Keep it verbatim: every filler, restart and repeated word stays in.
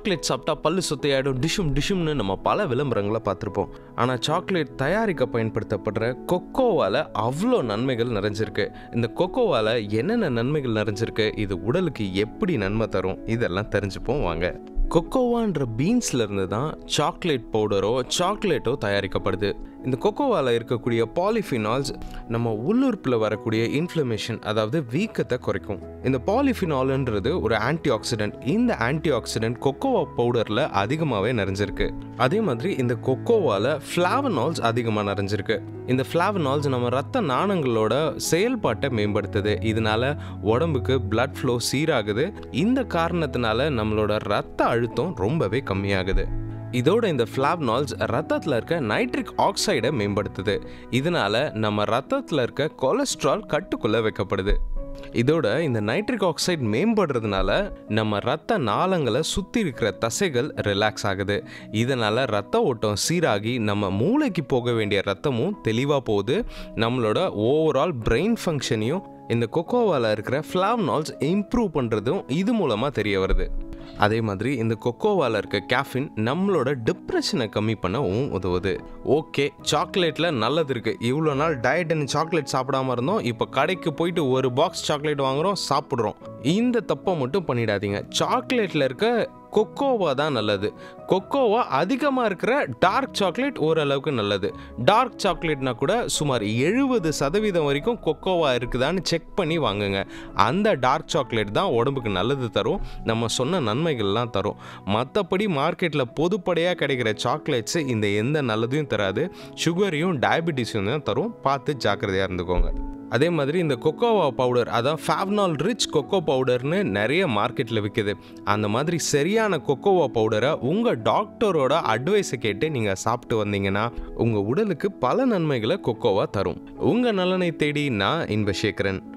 Chocolate சாப்பிட்டா பல்லு சொத்தையாயிடும் டிஷும் டிஷும்னு நம்ம பல விளம்பரங்களை பார்த்துருப்போம். ஆனால் சாக்லேட் தயாரிக்க பயன்படுத்தப்படுற கொக்கோவால் அவ்வளோ நன்மைகள் நிறைஞ்சிருக்கு. இந்த கொக்கோவால் என்னென்ன நன்மைகள் நிறைஞ்சிருக்கு, இது உடலுக்கு எப்படி நன்மை தரும், இதெல்லாம் தெரிஞ்சுப்போம் வாங்க. கொக்கோவான்ற பீன்ஸ்ல இருந்து தான் சாக்லேட் பவுடரோ சாக்லேட்டோ தயாரிக்கப்படுது. இந்த கொக்கோவால இருக்கக்கூடிய பாலிஃபினால்ஸ் நம்ம உள்ளுறுப்பில் வரக்கூடிய இன்ஃப்ளமேஷன், அதாவது வீக்கத்தை குறைக்கும். இந்த பாலிஃபினால்ன்றது ஒரு ஆன்டி ஆக்சிடென்ட். இந்த ஆன்டி ஆக்சிடென்ட் கொக்கோவா பவுடர்ல அதிகமாகவே நிறைஞ்சிருக்கு. அதே மாதிரி இந்த கொக்கோவால ஃபிளாவனால்ஸ் அதிகமாக நிறைஞ்சிருக்கு. இந்த ஃபிளாவனால்ஸ் நம்ம ரத்த நாணங்களோட செயல்பாட்டை மேம்படுத்துது. இதனால உடம்புக்கு பிளட் ஃப்ளோ சீராகுது. இந்த காரணத்தினால நம்மளோட ரத்த அழுத்தம் ரொம்பவே கம்மியாகுது. இதோட இந்த ஃபிளாவனால்ஸ் ரத்தத்தில் இருக்க நைட்ரிக் ஆக்சைடை மேம்படுத்துது. இதனால நம்ம ரத்தத்தில் இருக்க கொலஸ்ட்ரால் கட்டுக்குள்ள வைக்கப்படுது. இதோட இந்த நைட்ரிக் ஆக்சைடு மேம்படுறதுனால நம்ம ரத்த நாளங்களை சுற்றி இருக்கிற தசைகள் ரிலாக்ஸ் ஆகுது. இதனால ரத்த ஓட்டம் சீராகி நம்ம மூளைக்கு போக வேண்டிய ரத்தமும் தெளிவாக போகுது. நம்மளோட ஓவரால் பிரெயின் ஃபங்க்ஷனையும் இந்த கொக்கோவால இருக்கிற ஃபிளாவனால்ஸ் இம்ப்ரூவ் பண்ணுறதும் இது மூலமாக தெரிய வருது. அதே மாதிரி இந்த கொக்கோவால இருக்க கேஃபின் நம்மளோட டிப்ரெஷனை கம்மி பண்ணவும் உதவுது. ஓகே, சாக்லேட்ல நல்லது இருக்கு. இவ்வளோ நாள் டயட்னு சாக்லேட் சாப்பிடாம இருந்தோம், இப்போ கடைக்கு போயிட்டு ஒரு பாக்ஸ் சாக்லேட் வாங்குறோம், சாப்பிட்றோம். இந்த தப்பை மட்டும் பண்ணிடாதீங்க. சாக்லேட்ல இருக்க கொக்கோவா தான் நல்லது. கொக்கோவா அதிகமாக இருக்கிற டார்க் சாக்லேட் ஓரளவுக்கு நல்லது. டார்க் சாக்லேட்னா கூட சுமார் எழுபது சதவீதம் வரைக்கும் கொக்கோவா இருக்குதான்னு செக் பண்ணி வாங்குங்க. அந்த டார்க் சாக்லேட் தான் உடம்புக்கு நல்லது தரும், நம்ம சொன்ன நன்மைகள்லாம் தரும். மற்றபடி மார்க்கெட்டில் பொதுப்படையாக கிடைக்கிற சாக்லேட்ஸு இந்த எந்த நல்லதையும் தராது, சுகரையும் டயபெட்டிஸையும் தான் தரும். பார்த்து ஜாக்கிரதையாக இருந்துக்கோங்க. அதே மாதிரி இந்த கொக்கோவா பவுடர், அதான் ஃபிளாவனால் ரிச் கொக்கோ பவுடர்னு நிறைய மார்க்கெட்டில் விற்குது. அந்த மாதிரி சரியான கொக்கோவா பவுடரை உங்கள் டாக்டரோட அட்வைஸை கேட்டு நீங்கள் சாப்பிட்டு வந்தீங்கன்னா உங்கள் உடலுக்கு பல நன்மைகளை கொக்கோவா தரும். உங்கள் நலனை தேடி நான் இன்பசேகரன்.